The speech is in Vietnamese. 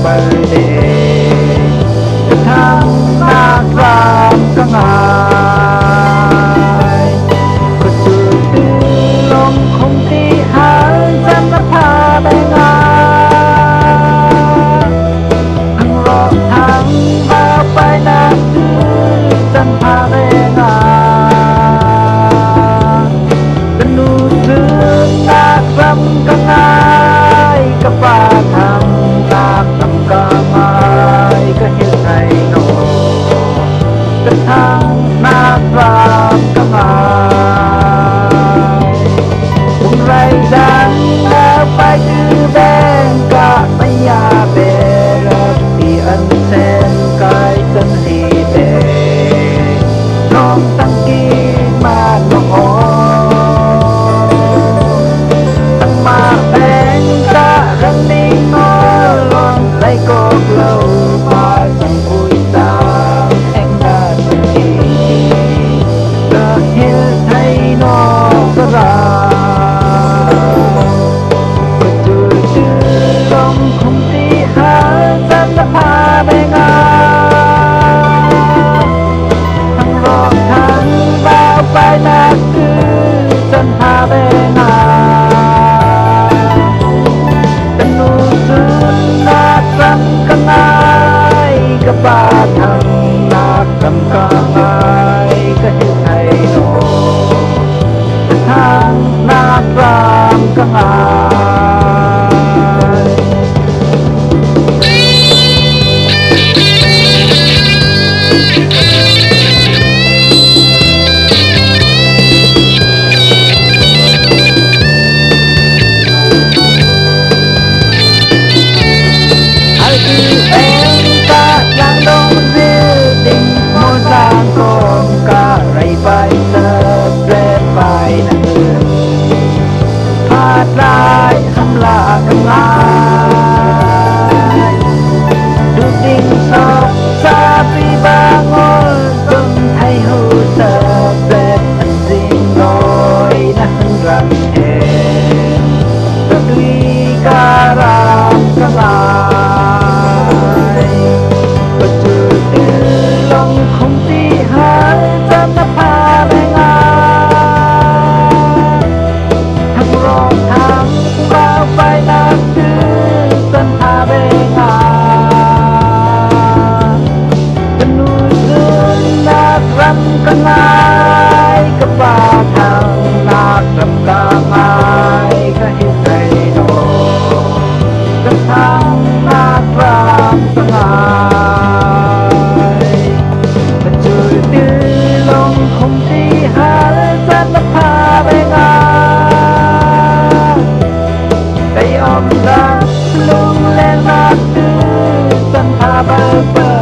Thangnak Ram Ka Ngai có chữ tư lòng không tí hai dân đã pha bè ngà thằng rõ thằng vào bài nát tư dân pha bè ngà tân nu dương Thangnak Ram Ka Ngai ka pa Thangnak Ram Ka Ngai ka hiền thầy nô Thangnak Ram Ka Ngai buông ray dan đã phải cứ bên cả mấy nhà bè thì ân sen cái chân thì bè non tăng kia mà nó tăng mà bên ta răng đi ngó lon lấy cột lâu mà chẳng vui ta em đã từng kỳ đã hiểu thấy nó có ra có chữ chữ lòng không tí hai dân đã pha bè ngà thằng rõ thằng vào bài nát cứ dân pha bè ngà tân nu dương Thangnak Ram Ka Ngai ka pa Thangnak Ram Ka Ngai ka hiền thầy nô Thangnak Ram Ka Ngai ai cứ em ta đang đông riêng tình mô giang con ca ray vai sơ red vai nặng phát lại hâm là căng ai được tình sọc xa vì ba ngôi từng thay hư sơ red anh riêng nói đã hân răng hẹn rất duy ca ram ca ngai có chữ tư lòng không tí hai dân đã pha bè ngà thằng rõ thằng vào bài nát tư dân pha bè ngà tân nu dương Thangnak Ram Ka Ngai ka pa Thangnak Ram Ka Ngai ka hiền thầy nô Thangnak Ram Ka Ngai có chữ tư lòng không tí hai dân đã pha bè ngà cây om ra lung lên nát tư dân pha bè bờ